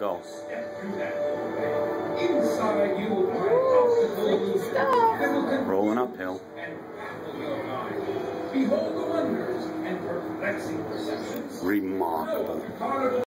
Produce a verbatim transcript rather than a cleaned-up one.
Go. Inside you will find obstacles that will confuse Rolling uphill. and baffle your mind. Behold the wonders and perplexing perceptions. Remarkable. Carnival